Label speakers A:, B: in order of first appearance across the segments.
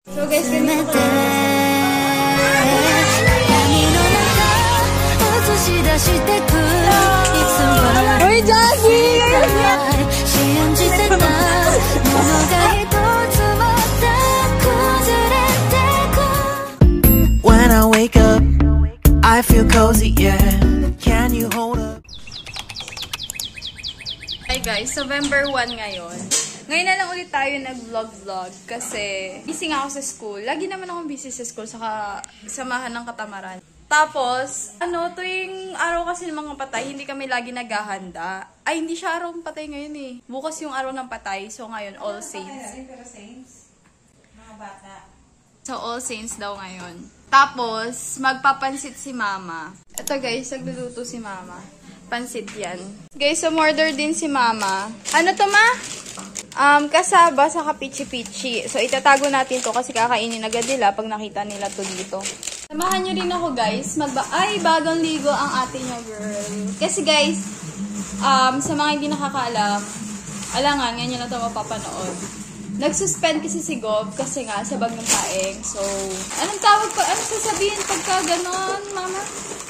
A: So guys, ganito ko Uy, Jackie!
B: When I wake up, I feel cozy, yeah. Can you hold up?
A: Hi guys, November 1 ngayon. Ngayon na lang ulit tayo nag-vlog kasi busy nga ako sa school. Lagi naman akong busy sa school, saka samahan ng katamaran. Tapos, tuwing araw kasi ng mga patay, hindi kami lagi naghahanda. Ay, hindi siya araw ng patay ngayon eh. Bukas yung araw ng patay, so ngayon, All Saints.
C: Mga bata.
A: So, All Saints daw ngayon. Tapos, magpapansit si Mama. Ito guys, nagluluto si Mama. Pansit yan. Guys, umorder din si Mama. Ano to, Ma? Kasaba sa pichi-pichi. So, itatago natin to kasi kakainin agad nila pag nakita nila to dito. Samahan nyo rin ako, guys. Ay, bagong ligo ang ate nyo, girl. Kasi, guys, sa mga hindi nakakaalam, alangan, ngayon nyo na ito mapapanood. Nag-suspend kasi si Gob kasi nga sa bagong paeng. So, anong tawag ko? Anong sasabihin pagka ganon, Mama?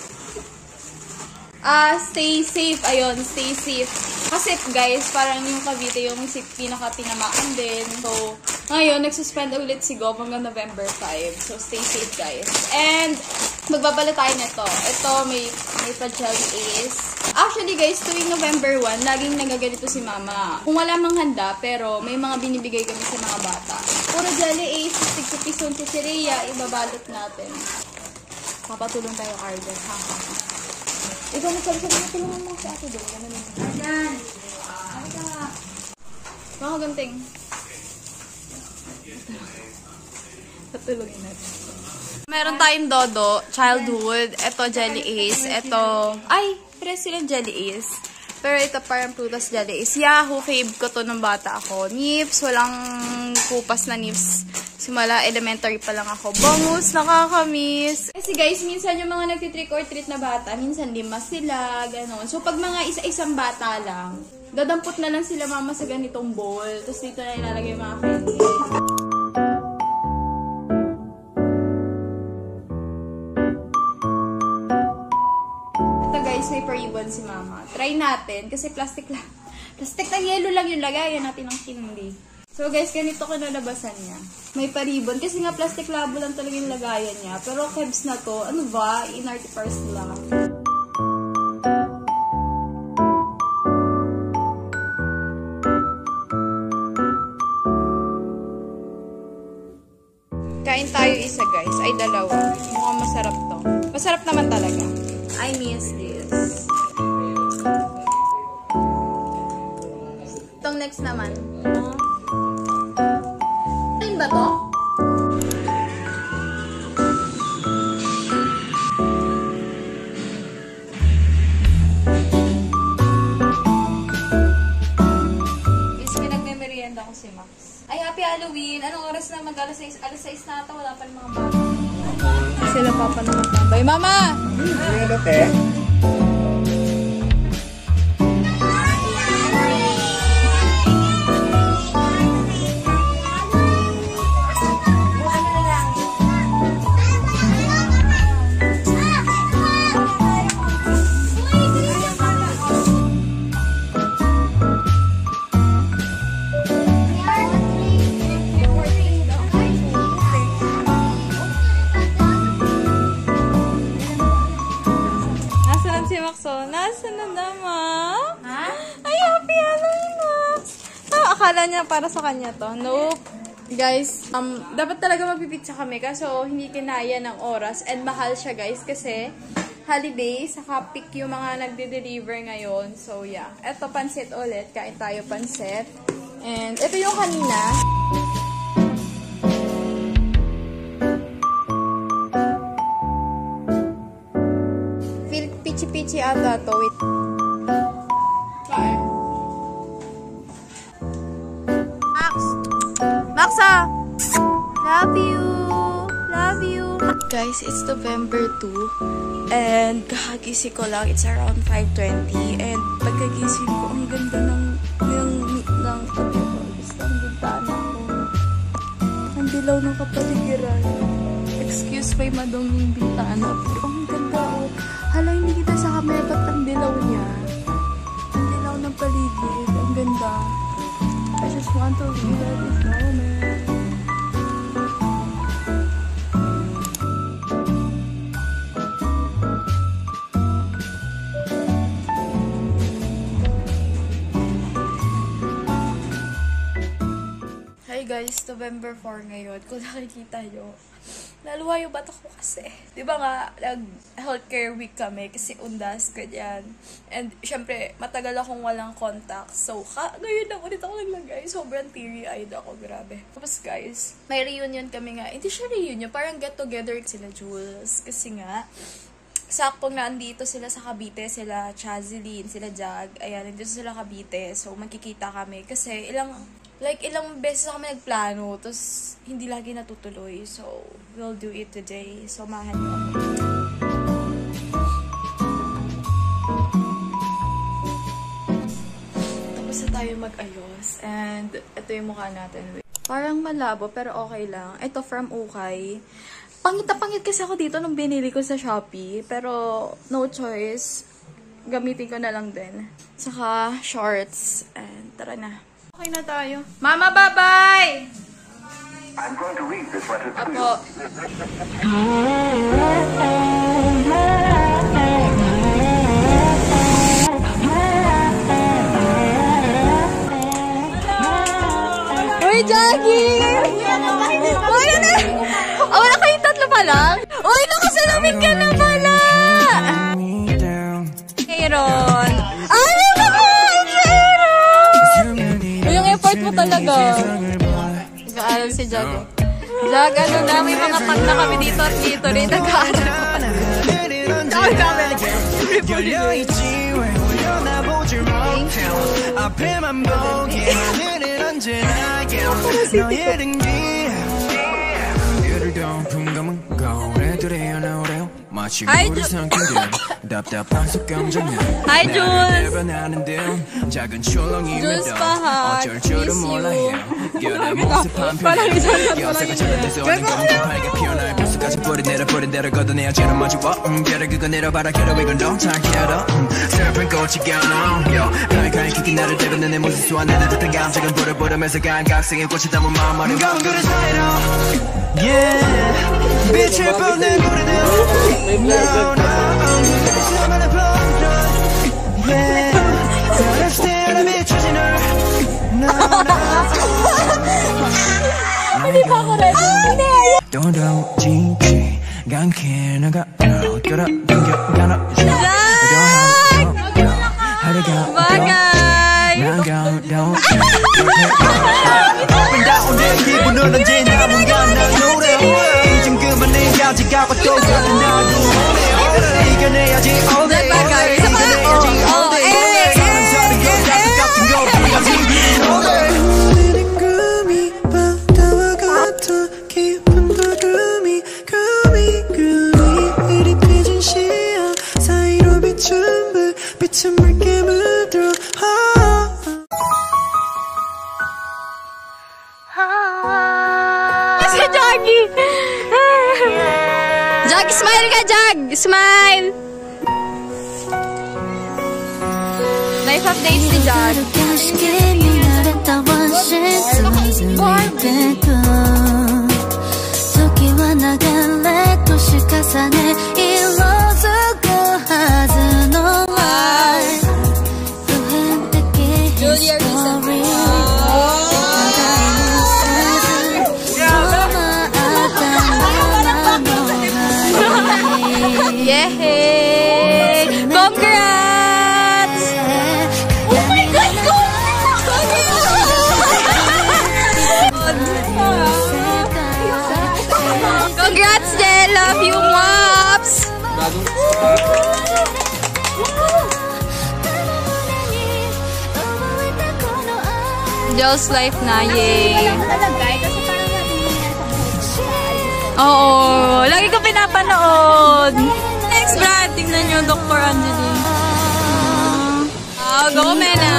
A: Stay safe. Ayun, stay safe. Kasi guys, parang yung Cavite yung pinaka-tinamaan din. So, ngayon, nagsuspend ulit si Gob hanggang November 5. So, stay safe guys. And, magbabala tayo nito. Ito, may pa-jelly ace. Actually guys, tuwing November 1, laging nagaganito si Mama. Kung wala mang handa, pero may mga binibigay kami sa mga bata. Puro jelly ace, tig-pisun si Rhea, ibabalot natin. Papatulong tayo, Arden. Ikaw nagsabi-sabi na tulungan mo si ate doon. Ganun yun. Arden! Ano ka? Mga ganting. Patulungin natin. Meron tayong Dodo, Childhood. Ito, Jelly Ace. Ito, President Jelly Ace. Pero ito parang Prutas Jelly Ace. Yahoo! Fave ko to nung bata ako. Nips, walang kupas na nips. Simula, elementary pa lang ako. Bangus, nakakamiss. Kasi guys, minsan yung mga nagtitrick or treat na bata, minsan 5 sila, gano'n. So, pag mga isa-isang bata lang, dadampot na lang sila Mama sa ganitong bowl. Tapos dito na ilalagay yung mga candy. Ito guys, may pa-ribbon si Mama. Try natin, kasi plastic lang. Plastic na yellow lang yung lagayan natin ng candy. So guys, ganito ko nalabasan niya. May pa-ribbon. Kasi nga plastic labo lang talaga yung lagayan niya. Pero kebs na to, ano ba? Inarte parts lang. Kain tayo isa guys. Ay, 2. Mukhang masarap to. Masarap naman talaga. I miss this. Itong next naman. Ba to? Is nagme-merienda ko si Max. Ay, happy Halloween! Anong oras na? Mag-alas 6 na ata. Wala pa ng mga bata. Sila papa naman tambay. Mama!
D: Ano, te?
A: Nasaan na naman? Ha? Ay, happy Halloween, Max! Akala niya para sa kanya to. Nope. Guys, dapat talaga magpipizza kami kaso hindi kinaya ng oras and mahal siya guys kasi holiday, saka pick yung mga nagde-deliver ngayon. So, yeah. Eto, pansit ulit. Kain tayo pansit. And ito yung kanina. Pichi-pichi ata to. Wait. Maxa! Love you! Love you! Guys, it's November 2. And kakagising ko lang. It's around 5:20. And pagkagising ko, ang ganda ng tabi ko. Gusto ang ganda na ako. Ang ilaw ng kapaligiran. Excuse may madunging bintana. Pero ang ganda oh. Hala, hindi kita sa camera, ba't ang dilaw niya? Ang dilaw ng paligid. Ang ganda. I just want to live at this moment. Hi guys, November 4 ngayon. Kung nakikita nyo, naluwa yung bata ko kasi. Di ba nga, nag-healthcare week kami kasi undas, ganyan. And syempre, matagal akong walang contact. So, ngayon lang ulit ako naglagay. Sobrang teary-eyed ako, grabe. Tapos guys, may reunion kami nga. Hindi siya reunion, parang get-together sila Jules. Kasi nga, saktong nandito sila sa Cavite, sila Chazilyn, sila Jag. Ayan, nandito sila Cavite. So, magkikita kami. Kasi ilang beses kami nagplano, tapos hindi lagi natutuloy. So, we'll do it today. So, samahan niyo ako. Tapos na tayo mag-ayos. And, ito yung mukha natin. Parang malabo, pero okay lang. Ito, from Ukay. Pangit na pangit kasi ako dito nung binili ko sa Shopee. Pero, no choice. Gamitin ko na lang din. Saka, shorts. And, tara na. Okay na tayo. Mama, bye-bye!
D: I'm going to read this letter to
A: Apo. Uy, Jackie! Uy, ano? Oh, wala kayong tatlo pa lang? Uy, nakasalamin ka na pala! Aaron! Ay, effort mo talaga. Nag-aaral si Jag. Jag, ano na, may mga pag na kami dito at dito rin. Nag-aaral pa pala. Tawag kami. Hi, Jules! Hi, Jules! Jules pa ha! Miss you! Parang isang
B: 빛을 뻗는 고리들 No, no 나만의 blood Yeah 사람 스틸에 비춰진 널 No, no
A: Hindi pa ako ready.
B: 돌아오지 않게 나가 돌아당겨 가나
A: Bagay!
B: Up and down 내 기분은 언제나 뭔가 난 노래 이젠 그만해 가지가고 또 가는 나도 이겨내야지 all day 이겨내야지 all day 사람 다른 거 같은 거 비가지 all day 오늘의 꿈이 바다와 같아 깊은 구름이 흐릿해진 시야 사이로 비춘 불빛은 맑게 물들어
A: Si Jackie! Jag, smile ka, Jag! Smile! Life updates ni Jag. Julia recently. Yay! Congrats! Oh my God! Congrats, Jay! Love you, Mops! Joel's life na, yay! Oo, lagi ko pinapanood. Next brand, tingnan nyo, Dr. Angeline. Go, Mena.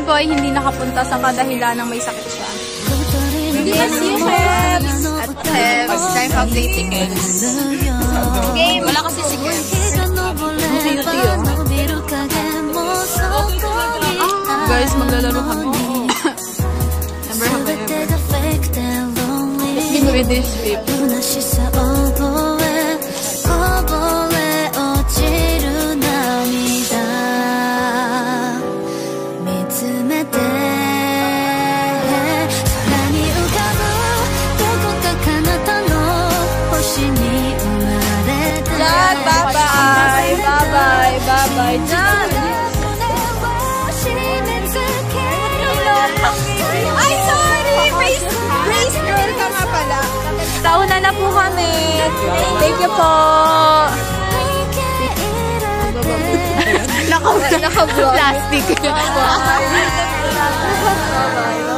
A: po ay hindi nakapunta sa kadahilan ng may sakit siya. Yes, you have. At It's time for play tickets. Game. Wala kasi si Girls. Guys, maglalaro kami. Never have I ever. With this flip. Bye-bye! Bye-bye! Bye-bye! Jan! Ay, sorry! Race girl ka nga pala. Tauna na po kami. Thank you po. Naka-vlog. Plastic. Bye-bye.